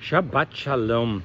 Shabbat Shalom.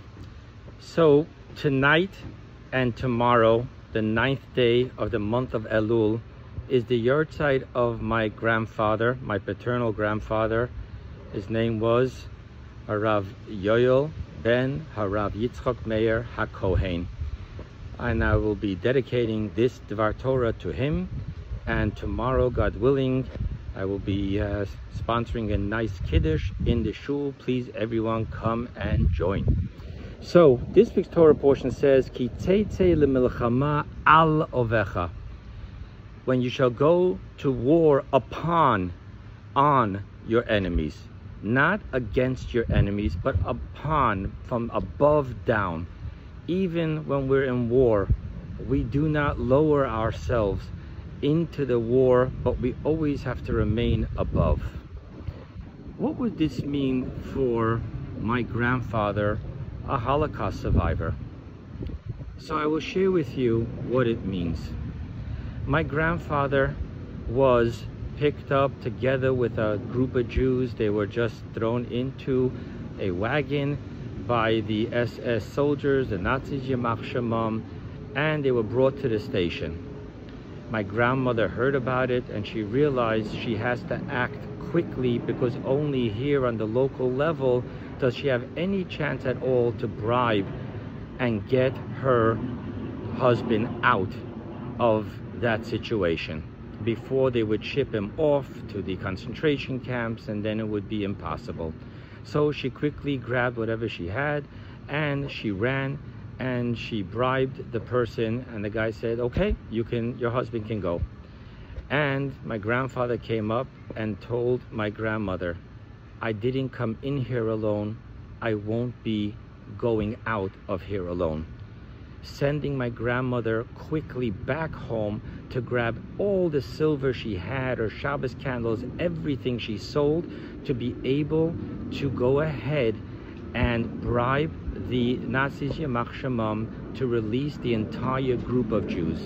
So tonight and tomorrow, the 9th day of the month of Elul, is the yahrzeit of my grandfather, my paternal grandfather. His name was Harav Yoel ben Harav Yitzchok Meir HaKohen. And I will be dedicating this Dvar Torah to him. And tomorrow, God willing, I will be sponsoring a nice kiddush in the shul. Please, everyone, come and join. So this week's Torah portion says, Ki Teitzei lemilchama al ovecha. When you shall go to war on your enemies, not against your enemies, but upon, from above down. Even when we're in war, we do not lower ourselves into the war, but we always have to remain above. What would this mean for my grandfather, a Holocaust survivor? So I will share with you what it means. My grandfather was picked up together with a group of Jews. They were just thrown into a wagon by the SS soldiers, the Nazis, Yamach Shemam, and they were brought to the station. My grandmother heard about it and she realized she has to act quickly, because only here on the local level does she have any chance at all to bribe and get her husband out of that situation before they would ship him off to the concentration camps, and then it would be impossible. So she quickly grabbed whatever she had and she ran and she bribed the person, and the guy said, okay, your husband can go. And my grandfather came up and told my grandmother, I didn't come in here alone, I won't be going out of here alone. Sending my grandmother quickly back home to grab all the silver she had, her Shabbos candles, everything she sold, to be able to go ahead and bribe the Nazis Yamach Shemam to release the entire group of Jews.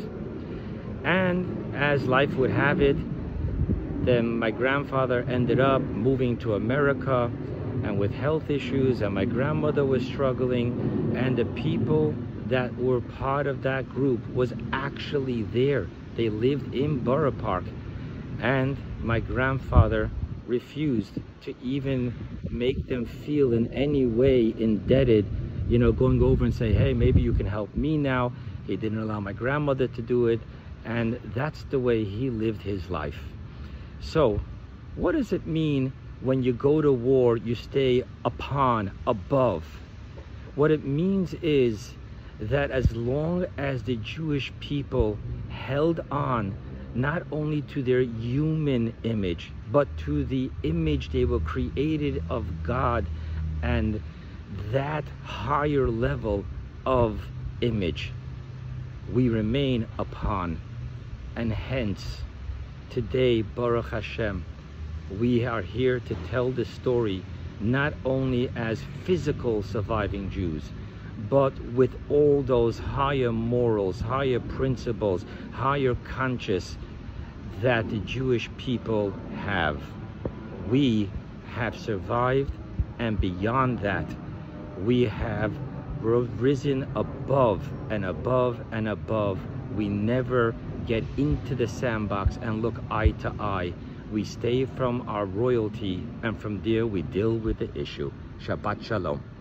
And as life would have it, then my grandfather ended up moving to America and with health issues, and my grandmother was struggling, and the people that were part of that group was actually there. They lived in Borough Park, and my grandfather refused to even make them feel in any way indebted, going over and say, hey, maybe you can help me now. He didn't allow my grandmother to do it, and that's the way he lived his life. So what does it mean when you go to war, you stay above? What it means is that as long as the Jewish people held on not only to their human image, but to the image they were created of God, and that higher level of image, we remain upon. And hence, today, Baruch Hashem, we are here to tell the story not only as physical surviving Jews, but with all those higher morals, higher principles, higher conscience that the Jewish people have. We have survived, and beyond that, we have risen above and above and above. We never get into the sandbox and look eye to eye. We stay from our royalty, and from there we deal with the issue. Shabbat Shalom.